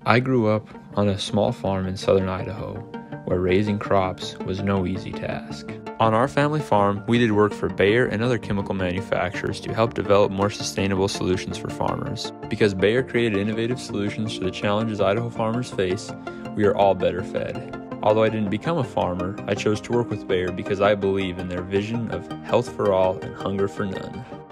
I grew up on a small farm in southern Idaho where raising crops was no easy task. On our family farm, we did work for Bayer and other chemical manufacturers to help develop more sustainable solutions for farmers. Because Bayer created innovative solutions to the challenges Idaho farmers face, we are all better fed. Although I didn't become a farmer, I chose to work with Bayer because I believe in their vision of health for all and hunger for none.